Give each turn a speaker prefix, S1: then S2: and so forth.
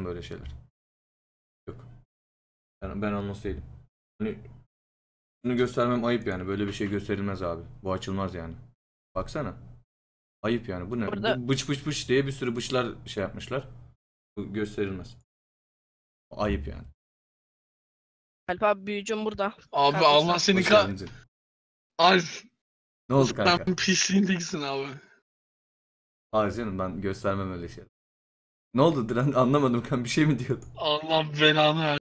S1: böyle şeyler. Yok. Ben anons değilim. Hani bunu göstermem ayıp yani. Böyle bir şey gösterilmez abi. Bu açılmaz yani. Baksana. Ayıp yani. Bu ne?
S2: Burada
S1: Bu bıç bıç bıç diye bir sürü bıçlar şey yapmışlar. Bu gösterilmez. Ayıp yani.
S2: Alp abi büyücüm burada.
S3: Abi
S2: Bakar
S3: Allah
S2: mısın?
S3: seni
S1: Hoş geldin canım.
S3: Alp,
S1: Ne oldu
S3: sen
S1: kanka?
S3: pisliğindesin abi.
S1: Hayır canım, ben göstermem öyle şey. Ne oldu Diren? Anlamadım, kan bir şey mi diyordun?
S3: Allah belanı ver.